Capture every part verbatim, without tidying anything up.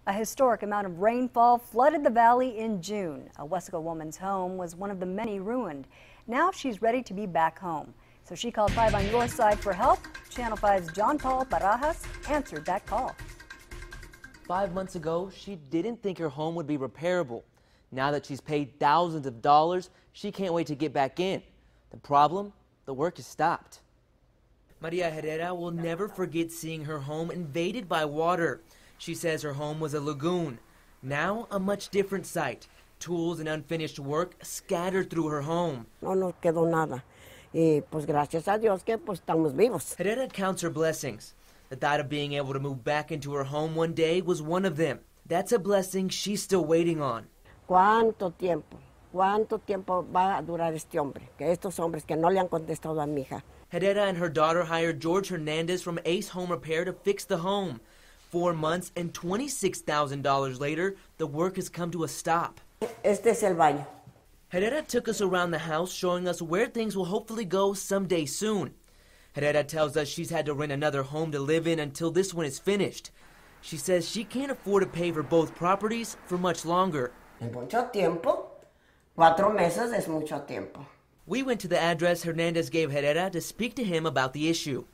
A historic amount of rainfall flooded the valley in June. A Weslaco woman's home was one of the many ruined. Now she's ready to be back home. So she called five on your side for help. Channel five's John Paul Barajas answered that call. Five months ago, she didn't think her home would be repairable. Now that she's paid thousands of dollars, she can't wait to get back in. The problem? The work is stopped. Maria Herrera will never forget seeing her home invaded by water. She says her home was a lagoon. Now, a much different sight. Tools and unfinished work scattered through her home. No nos quedó nada. Y pues gracias a Dios que pues estamos vivos. Herrera counts her blessings. The thought of being able to move back into her home one day was one of them. That's a blessing she's still waiting on. ¿Cuánto tiempo? ¿Cuánto tiempo va a durar este hombre? Que estos hombres que no le han contestado a mi hija. Herrera and her daughter hired George Hernandez from Ace Home Repair to fix the home. Four months and twenty-six thousand dollars later, the work has come to a stop. Este es el baño. Herrera took us around the house, showing us where things will hopefully go someday soon. Herrera tells us she's had to rent another home to live in until this one is finished. She says she can't afford to pay for both properties for much longer. Es mucho tiempo. Cuatro meses es mucho tiempo. We went to the address Hernandez gave Herrera to speak to him about the issue.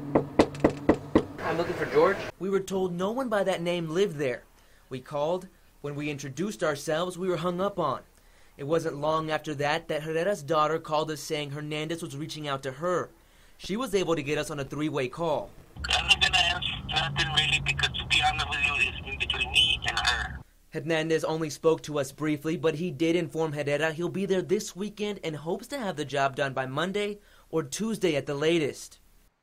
I'm looking for George. We were told no one by that name lived there. We called. When we introduced ourselves, we were hung up on. It wasn't long after that that Herrera's daughter called us saying Hernandez was reaching out to her. She was able to get us on a three-way call. I'm not going to answer nothing really because, to be honest with you, it's in between me and her. Hernandez only spoke to us briefly, but he did inform Herrera he'll be there this weekend and hopes to have the job done by Monday or Tuesday at the latest.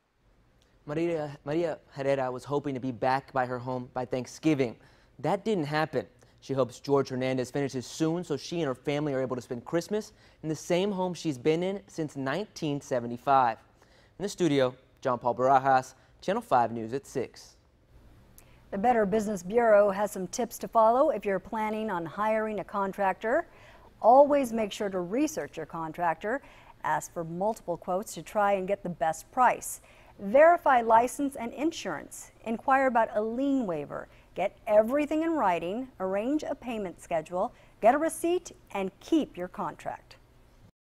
Maria, Maria Herrera was hoping to be back by her home by Thanksgiving. That didn't happen. She hopes George Hernandez finishes soon so she and her family are able to spend Christmas in the same home she's been in since nineteen seventy-five. In the studio, John Paul Barajas, Channel five News at six. The Better Business Bureau has some tips to follow if you're planning on hiring a contractor. Always make sure to research your contractor. Ask for multiple quotes to try and get the best price. Verify license and insurance. Inquire about a lien waiver. Get everything in writing. Arrange a payment schedule. Get a receipt and keep your contract.